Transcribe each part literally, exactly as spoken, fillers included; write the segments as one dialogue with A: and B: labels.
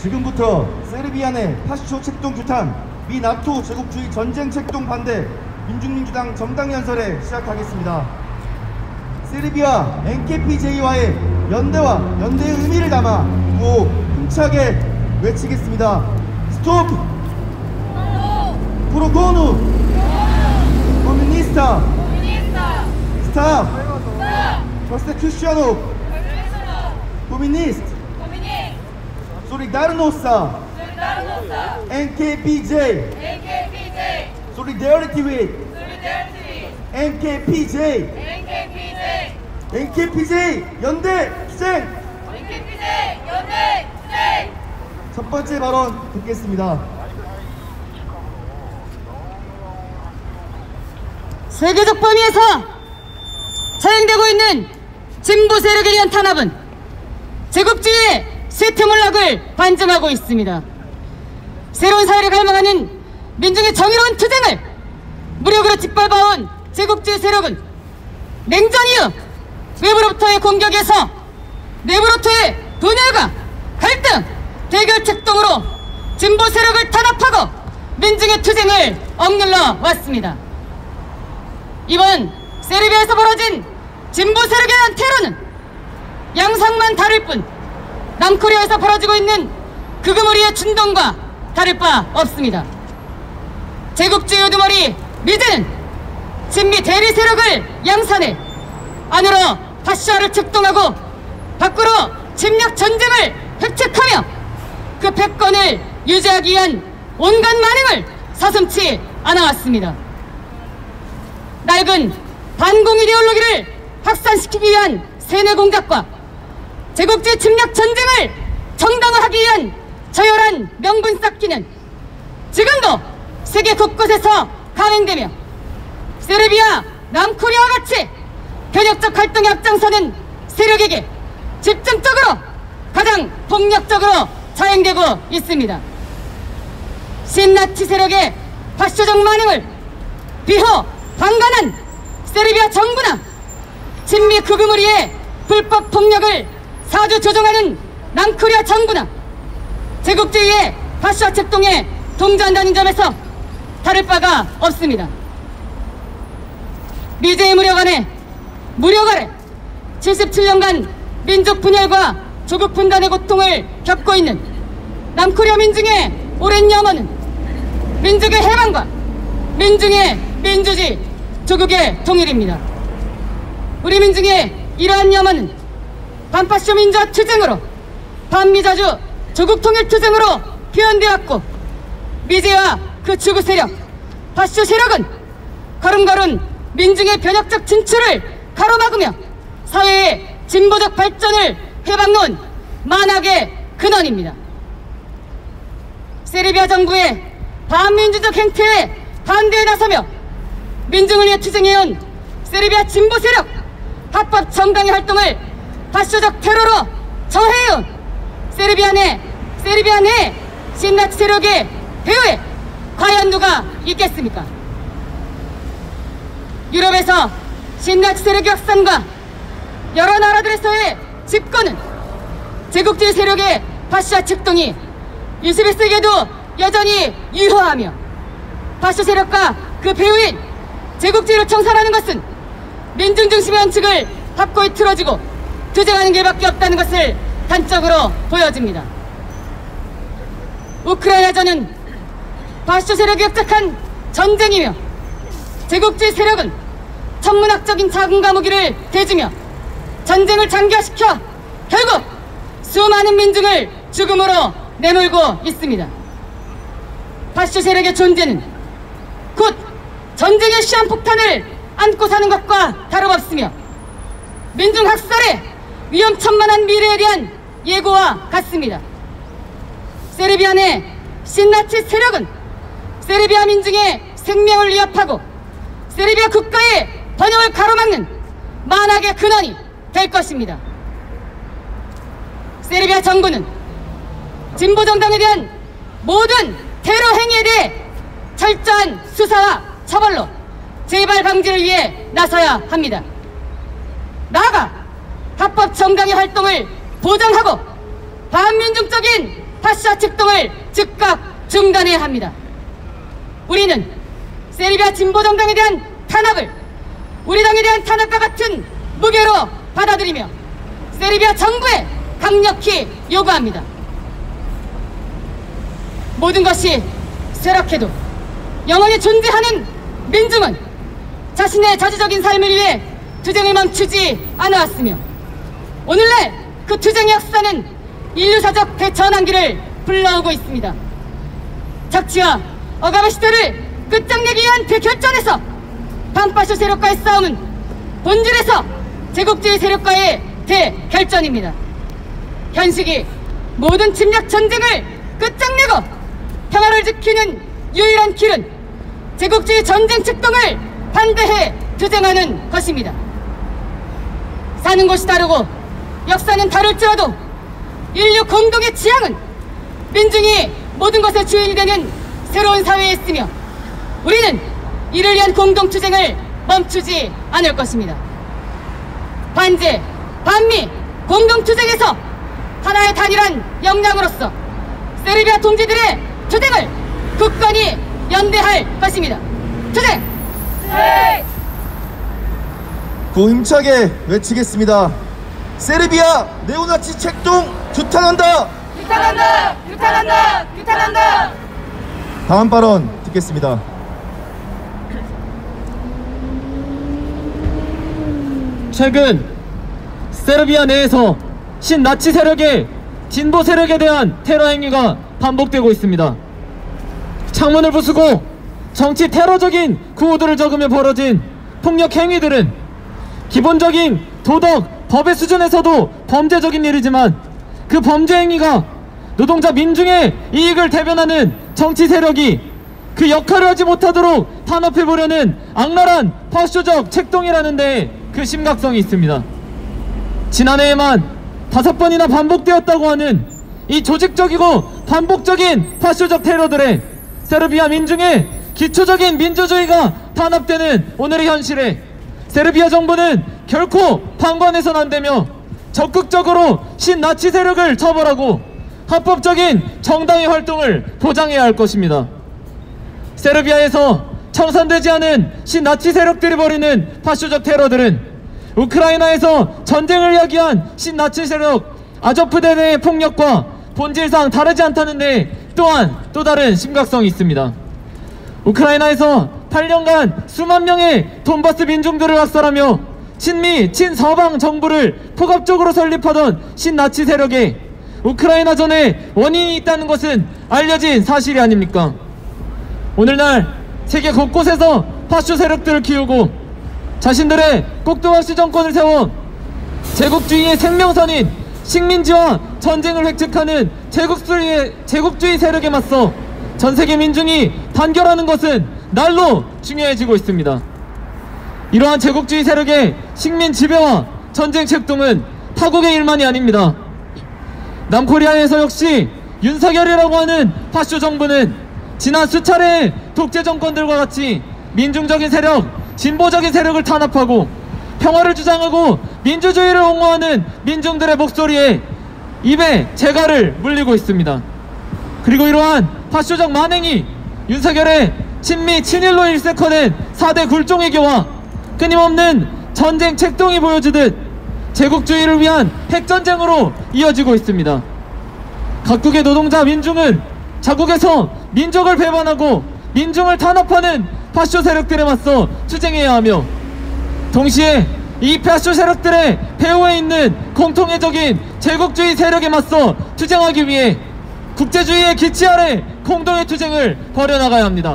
A: 지금부터 세르비아 내 파쇼 책동 규탄 미 나토 제국주의 전쟁 책동 반대 민중민주당 정당연설에 시작하겠습니다. 세르비아 엔케이피제이와의 연대와 연대의 의미를 담아 구호 힘차게 외치겠습니다. 스톱! 프로코누! 코뮤니스타! 스탑! 퍼세큐션오! 코뮤니스트! Solidarnosc! 엔케이피제이! Solidarity with! 엔케이피제이! 엔케이피제이 연대 투쟁!
B: 엔케이피제이 연대 투쟁!
A: 첫 번째 발언 듣겠습니다.
C: 세계적 범위에서 차행되고 있는 진보 세력에 대한 탄압은 제국주의의 쇠퇴물락을 반증하고 있습니다. 새로운 사회를 갈망하는 민중의 정의로운 투쟁을 무력으로 짓밟아온 제국주의 세력은 냉전 이후 외부로부터의 공격에서 내부로부터의 분열과 갈등, 대결 책동으로 진보 세력을 탄압하고 민중의 투쟁을 억눌러 왔습니다. 이번 세르비아에서 벌어진 진보 세력에 대한 테러는 양상만 다를 뿐 남코리아에서 벌어지고 있는 극우머리의 준동과 다를 바 없습니다. 제국주의 우두머리 미제는 친미 대리 세력을 양산해 안으로 파쇼화를 책동하고 밖으로 침략 전쟁을 획책하며 그 패권을 유지하기 위한 온갖 만행을 서슴지 않아왔습니다. 낡은 반공 이데올로기를 확산시키기 위한 세뇌 공작과 제국주의 침략 전쟁을 정당화하기 위한 저열한 명분 쌓기는 지금도 세계 곳곳에서 감행되며 세르비아, 남코리아와 같이 변혁적 활동에 앞장서는 세력에게 집중적으로 가장 폭력적으로 자행되고 있습니다. 신나치 세력의 파쇼적 만행을 비호 방관한 세르비아 정부나 친미 극우무리의 불법 폭력을 사주 조종하는 남코리아 정부나 제국주의의 파쇼화 책동에 동조한다는 점에서 다를 바가 없습니다. 미제의 무력 안에 무력 아래 칠십칠 년간 민족 분열과 조국 분단의 고통을 겪고 있는 남코리아 민중의 오랜 염원은 민족의 해방과 민중의 민주주의, 조국의 통일입니다. 우리 민중의 이러한 염원은 반파쇼 민주화 투쟁으로 반미자주 조국 통일 투쟁으로 표현되었고 미제와 그 주구 세력, 파쇼 세력은 걸음걸음 민중의 변혁적 진출을 가로막으며 사회의 진보적 발전을 해박놓은 만악의 근원입니다. 세르비아 정부의 반민주적 행태에 반대에 나서며 민중을 위해 투쟁해온 세르비아 진보 세력 합법 정당의 활동을 파쇼적 테러로 저해해온 세르비아 내 세르비아 내 신나치 세력의 배후에 과연 누가 있겠습니까? 유럽에서 신나치 세력의 확산과 여러 나라들에서의 집권은 제국주의 세력의 파쇼화 책동이 이십일 세기에도 여전히 유효하며 파쇼 세력과 그 배후인 제국주의를 청산하는 것은 민중중심의 원칙을 확고히 틀어지고 투쟁하는 길밖에 없다는 것을 단적으로 보여줍니다. 우크라이나전은 파쇼 세력이 역작한 전쟁이며 제국주의 세력은 천문학적인 자금과 무기를 대주며 전쟁을 장기화시켜 결국 수많은 민중을 죽음으로 내몰고 있습니다. 파쇼 세력의 존재는 곧 전쟁의 시한폭탄을 안고 사는 것과 다름없으며 민중 학살의 위험천만한 미래에 대한 예고와 같습니다. 세르비아 내 신나치 세력은 세르비아 민중의 생명을 위협하고 세르비아 국가의 번영을 가로막는 만악의 근원이 될 것입니다. 세르비아 정부는 진보정당에 대한 모든 테러 행위에 대해 철저한 수사와 처벌로 재발 방지를 위해 나서야 합니다. 나아가 합법 정당의 활동을 보장하고 반민중적인 파쇼 책동을 즉각 중단해야 합니다. 우리는 세르비아 진보정당에 대한 탄압을 우리 당에 대한 탄압과 같은 무게로 받아들이며 세르비아 정부에 강력히 요구합니다. 모든 것이 쇠락해도 영원히 존재하는 민중은 자신의 자주적인 삶을 위해 투쟁을 멈추지 않아왔으며 오늘날 그 투쟁의 역사는 인류사적 대전환기를 불러오고 있습니다. 착취와 억압의 시대를 끝장내기 위한 대결전에서 반파쇼 세력과의 싸움은 본질에서 제국주의 세력과의 대결전입니다. 현식이 모든 침략 전쟁을 끝장내고 평화를 지키는 유일한 길은 제국주의 전쟁 책동을 반대해 투쟁하는 것입니다. 사는 곳이 다르고 역사는 다를지라도 인류 공동의 지향은 민중이 모든 것의 주인이 되는 새로운 사회에 있으며 우리는 이를 위한 공동투쟁을 멈추지 않을 것입니다. 반제, 반미 공동투쟁에서 하나의 단일한 역량으로서 세르비아 동지들의 투쟁을 굳건히 연대할 것입니다. 투쟁!
B: 투쟁!
A: 구 힘차게 외치겠습니다. 세르비아 네오나치 책동 규탄한다!
B: 규탄한다! 규탄한다! 규탄한다!
A: 다음 발언 듣겠습니다.
D: 최근 세르비아 내에서 신나치 세력의 진보 세력에 대한 테러 행위가 반복되고 있습니다. 창문을 부수고 정치 테러적인 구호들을 적으며 벌어진 폭력 행위들은 기본적인 도덕, 법의 수준에서도 범죄적인 일이지만 그 범죄 행위가 노동자 민중의 이익을 대변하는 정치 세력이 그 역할을 하지 못하도록 탄압해보려는 악랄한 파쇼적 책동이라는 데에 그 심각성이 있습니다. 지난해에만 다섯 번이나 반복되었다고 하는 이 조직적이고 반복적인 파쇼적 테러들에 세르비아 민중의 기초적인 민주주의가 탄압되는 오늘의 현실에 세르비아 정부는 결코 방관해서는 안되며 적극적으로 신나치 세력을 처벌하고 합법적인 정당의 활동을 보장해야 할 것입니다. 세르비아에서 청산되지 않은 신나치 세력들이 벌이는 파쇼적 테러들은 우크라이나에서 전쟁을 야기한 신나치 세력 아조프대의 폭력과 본질상 다르지 않다는 데 또한 또 다른 심각성이 있습니다. 우크라이나에서 팔 년간 수만 명의 돈바스 민중들을 학살하며 친미, 친서방 정부를 포갑적으로 설립하던 신나치 세력에 우크라이나전에 원인이 있다는 것은 알려진 사실이 아닙니까? 오늘날 세계 곳곳에서 파쇼 세력들을 키우고 자신들의 꼭두각시 정권을 세워 제국주의의 생명선인 식민지와 전쟁을 획책하는 제국주의, 제국주의 세력에 맞서 전세계 민중이 단결하는 것은 날로 중요해지고 있습니다. 이러한 제국주의 세력의 식민 지배와 전쟁 책동은 타국의 일만이 아닙니다. 남코리아에서 역시 윤석열이라고 하는 파쇼 정부는 지난 수차례의 독재 정권들과 같이 민중적인 세력, 진보적인 세력을 탄압하고 평화를 주장하고 민주주의를 옹호하는 민중들의 목소리에 입에 재갈을 물리고 있습니다. 그리고 이러한 파쇼적 만행이 윤석열의 친미 친일로 일색화된 사 대 굴종외교와 끊임없는 전쟁 책동이 보여주듯 제국주의를 위한 핵전쟁으로 이어지고 있습니다. 각국의 노동자 민중은 자국에서 민족을 배반하고 민중을 탄압하는 파쇼 세력들에 맞서 투쟁해야 하며 동시에 이 파쇼 세력들의 배후에 있는 공통의적인 제국주의 세력에 맞서 투쟁하기 위해 국제주의의 기치 아래 공동의 투쟁을 벌여나가야 합니다.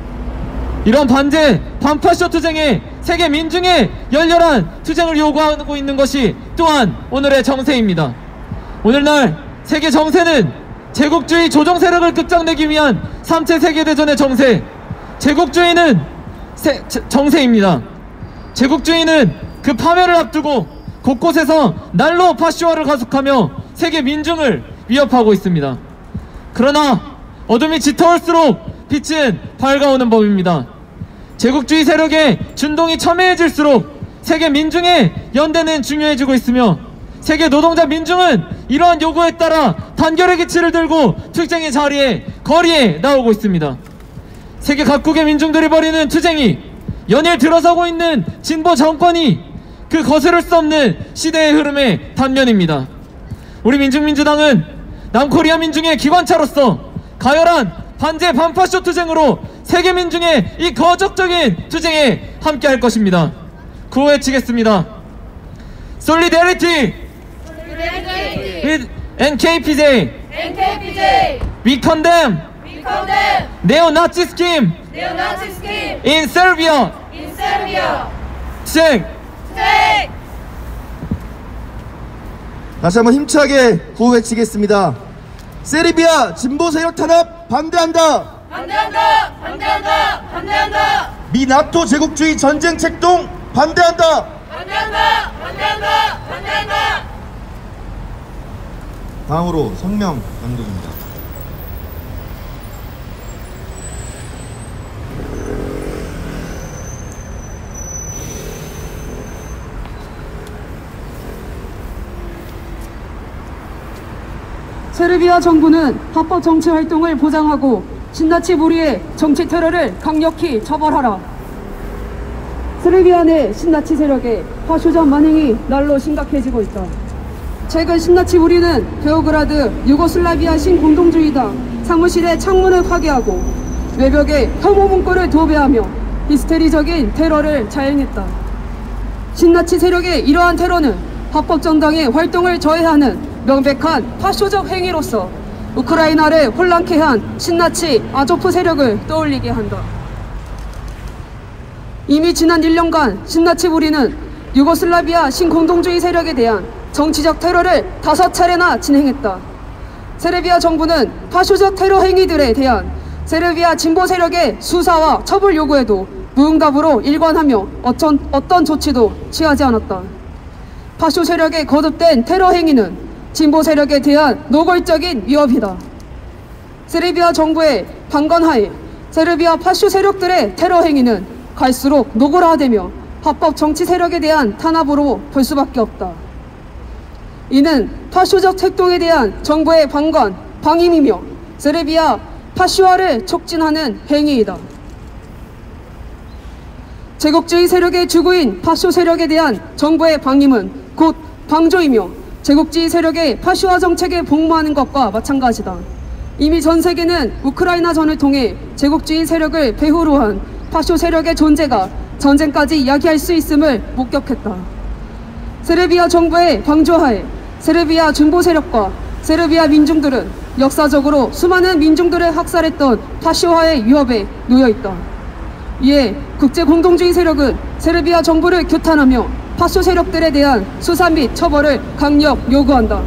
D: 이런 반제, 반파쇼 투쟁에 세계 민중의 열렬한 투쟁을 요구하고 있는 것이 또한 오늘의 정세입니다. 오늘날 세계 정세는 제국주의 조정 세력을 끝장내기 위한 삼 차 세계대전의 정세, 제국주의는 세, 정세입니다. 제국주의는 그 파멸을 앞두고 곳곳에서 날로 파쇼화를 가속하며 세계 민중을 위협하고 있습니다. 그러나 어둠이 짙어올수록 빛은 밝아오는 법입니다. 제국주의 세력의 준동이 첨예해질수록 세계 민중의 연대는 중요해지고 있으며 세계 노동자 민중은 이러한 요구에 따라 단결의 기치를 들고 투쟁의 자리에 거리에 나오고 있습니다. 세계 각국의 민중들이 벌이는 투쟁이 연일 들어서고 있는 진보 정권이 그 거스를 수 없는 시대의 흐름의 단면입니다. 우리 민중민주당은 남코리아 민중의 기관차로서 가열한 반제 반파쇼 투쟁으로 세계 민중의 이 거적적인 투쟁에 함께할 것입니다. 구호 외치겠습니다. Solidarity with 엔케이피제이.
B: 엔케이피제이.
D: We condemn
B: We condemn
D: neo-Nazi scheme
B: neo-Nazi scheme
D: in Serbia.
B: in Serbia.
D: 투쟁.
B: 투쟁.
A: 다시 한번 힘차게 구호 외치겠습니다. 세르비아 진보 세력 탄압 반대한다.
B: 반대한다. 반대한다. 반대한다.
A: 미 나토 제국주의 전쟁 책동 반대한다.
B: 반대한다. 반대한다. 반대한다.
A: 다음으로 성명 낭독입니다.
C: 세르비아 정부는 합법 정치 활동을 보장하고 신나치 무리의 정치 테러를 강력히 처벌하라. 세르비아 내 신나치 세력의 파쇼적 만행이 날로 심각해지고 있다. 최근 신나치 무리는 베오그라드 유고슬라비아 신공동주의당 사무실의 창문을 파괴하고 외벽에 혐오 문구를 도배하며 히스테리적인 테러를 자행했다. 신나치 세력의 이러한 테러는 합법 정당의 활동을 저해하는 명백한 파쇼적 행위로서 우크라이나를 혼란케 한 신나치 아조프 세력을 떠올리게 한다. 이미 지난 일 년간 신나치 무리는 유고슬라비아 신공동주의 세력에 대한 정치적 테러를 다섯 차례나 진행했다. 세르비아 정부는 파쇼적 테러 행위들에 대한 세르비아 진보 세력의 수사와 처벌 요구에도 무응답으로 일관하며 어떤, 어떤 조치도 취하지 않았다. 파쇼 세력의 거듭된 테러 행위는 진보 세력에 대한 노골적인 위협이다. 세르비아 정부의 방관하에 세르비아 파쇼 세력들의 테러 행위는 갈수록 노골화되며 합법 정치 세력에 대한 탄압으로 볼 수밖에 없다. 이는 파쇼적 책동에 대한 정부의 방관, 방임이며 세르비아 파쇼화를 촉진하는 행위이다. 제국주의 세력의 주구인 파쇼 세력에 대한 정부의 방임은 곧 방조이며 제국주의 세력의 파쇼화 정책에 복무하는 것과 마찬가지다. 이미 전 세계는 우크라이나 전을 통해 제국주의 세력을 배후로 한 파쇼 세력의 존재가 전쟁까지 이야기할 수 있음을 목격했다. 세르비아 정부의 방조하에 세르비아 진보 세력과 세르비아 민중들은 역사적으로 수많은 민중들을 학살했던 파쇼화의 위협에 놓여있다. 이에 국제공동주의 세력은 세르비아 정부를 규탄하며 파쇼 세력들에 대한 수사 및 처벌을 강력 요구한다.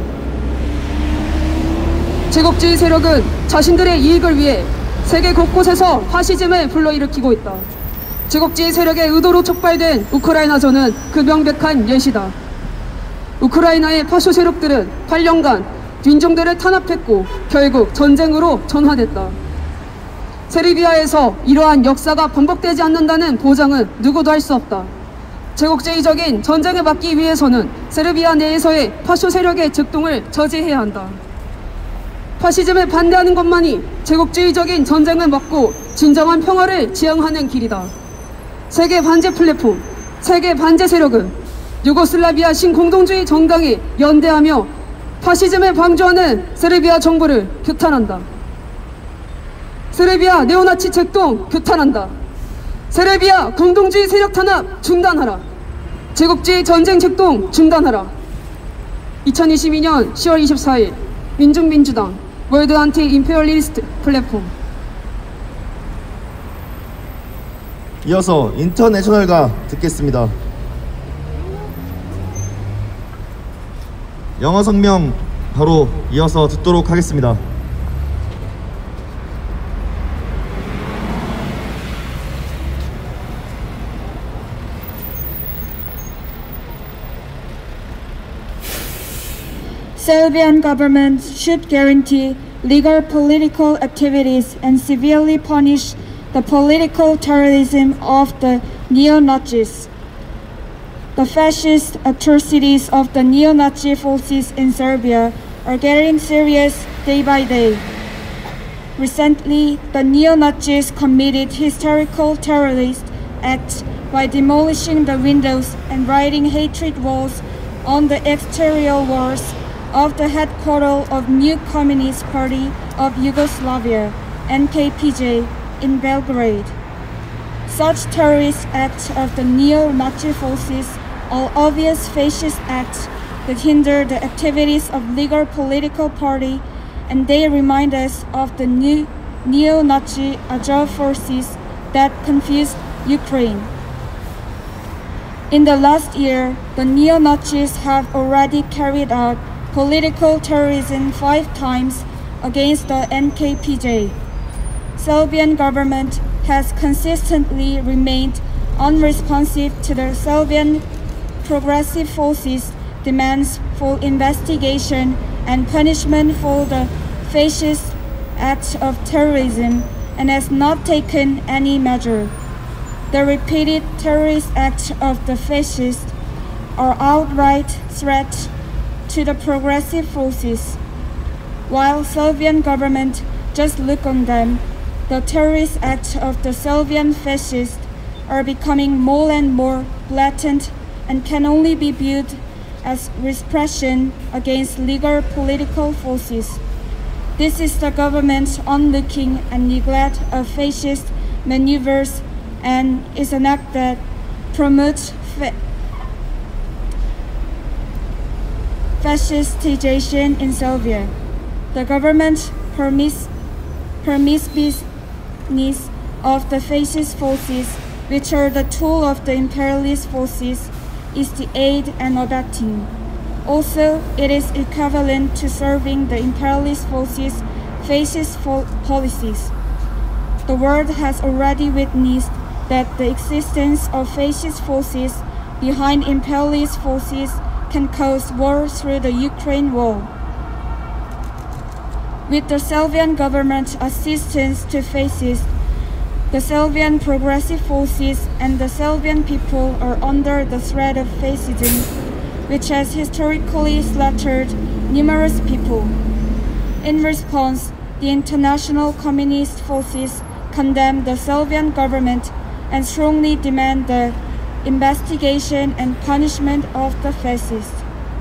C: 제국주의 세력은 자신들의 이익을 위해 세계 곳곳에서 파시즘을 불러일으키고 있다. 제국주의 세력의 의도로 촉발된 우크라이나전은 그 명백한 예시다. 우크라이나의 파쇼 세력들은 팔 년간 민중들을 탄압했고 결국 전쟁으로 전환됐다. 세르비아에서 이러한 역사가 반복되지 않는다는 보장은 누구도 할 수 없다. 제국주의적인 전쟁을 막기 위해서는 세르비아 내에서의 파쇼 세력의 즉동을 저지해야 한다. 파시즘을 반대하는 것만이 제국주의적인 전쟁을 막고 진정한 평화를 지향하는 길이다. 세계 반제 플랫폼, 세계 반제 세력은 유고슬라비아 신공동주의 정당에 연대하며 파시즘을 방조하는 세르비아 정부를 규탄한다. 세르비아 네오나치 책동 규탄한다. 세르비아 공동주의 세력 탄압 중단하라. 제국주의 전쟁 책동 중단하라. 이천이십이 년 시월 이십사일 민중민주당 월드 안티 임페리얼리스트 플랫폼.
A: 이어서 인터내셔널가 듣겠습니다. 영어 성명 바로 이어서 듣도록 하겠습니다.
E: Serbian government should guarantee legal political activities and severely punish the political terrorism of the neo-Nazis. The fascist atrocities of the neo-Nazi forces in Serbia are getting serious day by day. Recently, the neo-Nazis committed hysterical terrorist acts by demolishing the windows and writing hatred walls on the exterior walls of the headquarters of New Communist Party of Yugoslavia, N K P J, in Belgrade. Such terrorist acts of the neo-Nazi forces are obvious fascist acts that hinder the activities of legal political party, and they remind us of the new neo-Nazi Azov forces that confused Ukraine. In the last year, the neo-Nazis have already carried out political terrorism five times against the N K P J. Serbian government has consistently remained unresponsive to the Serbian Progressive Forces' demands for investigation and punishment for the fascist acts of terrorism and has not taken any measure. The repeated terrorist acts of the fascists are outright threats to the progressive forces. While Serbian government just look on them, the terrorist acts of the Serbian fascists are becoming more and more blatant and can only be viewed as repression against legal political forces. This is the government's onlooking and neglect of fascist maneuvers and is an act that promotes fa fascistization in Serbia. The government's permiss permissiveness of the fascist forces, which are the tool of the imperialist forces, is the aid and abetting. Also, it is equivalent to serving the imperialist forces' fascist fo policies. The world has already witnessed that the existence of fascist forces behind imperialist forces can cause war through the Ukraine war. With the Serbian government's assistance to fascists, the Serbian Progressive Forces and the Serbian people are under the threat of fascism, which has historically slaughtered numerous people. In response, the international communist forces condemn the Serbian government and strongly demand the investigation and punishment of the fascists.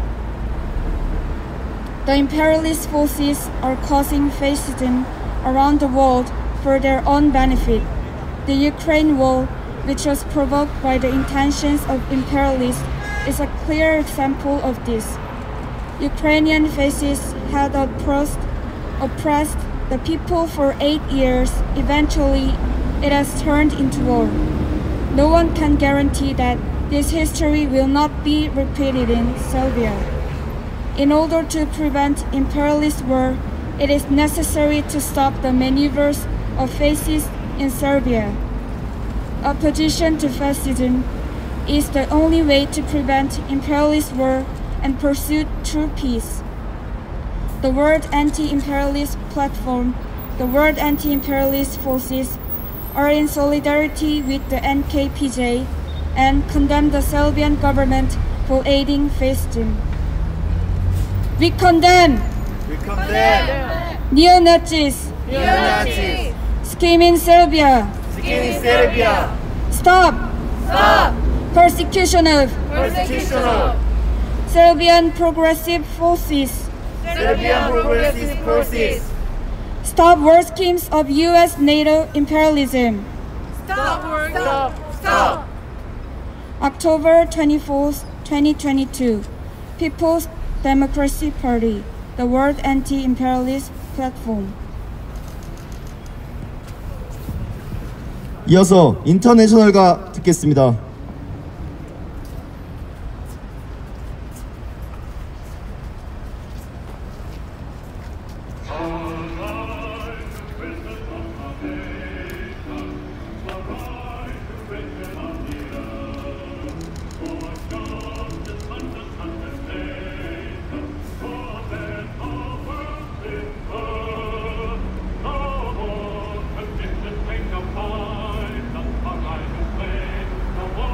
E: The imperialist forces are causing fascism around the world for their own benefit. The Ukraine war, which was provoked by the intentions of imperialists, is a clear example of this. Ukrainian fascists had oppressed, oppressed the people for eight years. Eventually, it has turned into war. No one can guarantee that this history will not be repeated in Serbia. In order to prevent imperialist war, it is necessary to stop the maneuvers of fascists in Serbia. Opposition to fascism is the only way to prevent imperialist war and pursue true peace. The World Anti-Imperialist Platform, the World Anti-Imperialist Forces, are in solidarity with the N K P J and condemn the Serbian government for aiding fascism. We condemn,
A: We condemn
E: neo-Nazis,
B: Neo-Nazis.
E: scheme in Serbia.
A: in Serbia.
E: Stop
B: Stop
E: persecution of
A: Persecution of
E: Serbian Progressive Forces.
B: Serbian Progressive Forces.
E: Stop war schemes of U S NATO imperialism.
B: Stop. Stop. Stop.
E: October twenty-fourth, twenty twenty-two. People's Democracy Party, the World Anti-Imperialist Platform.
A: 이어서 인터내셔널가 듣겠습니다.
F: The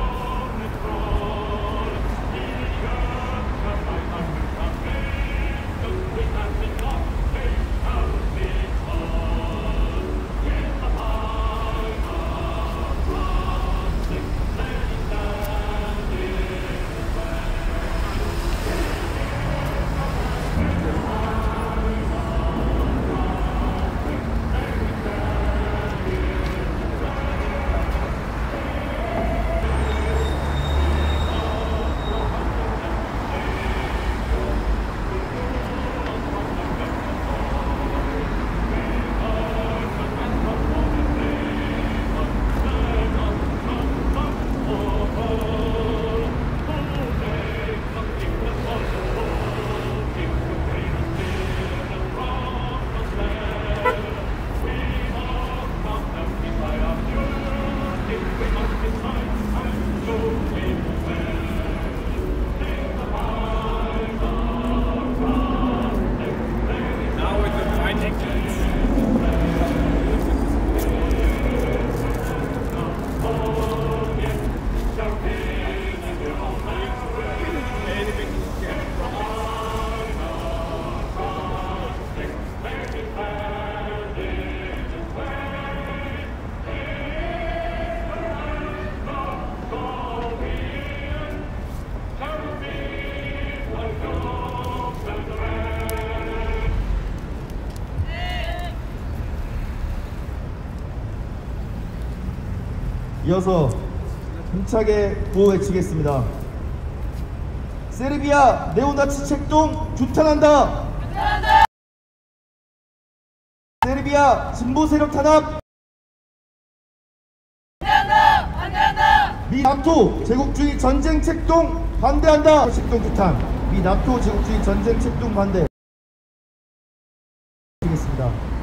A: 이어서 힘차게 구호 외치겠습니다. 세르비아 네오나치 책동 규탄한다. 규탄한다. 세르비아 진보 세력 탄압. 반대한다. 반대한다. 미 나토 제국주의 전쟁 책동 반대한다. 책동 규탄. 미 나토 제국주의 전쟁 책동 반대. 하겠습니다.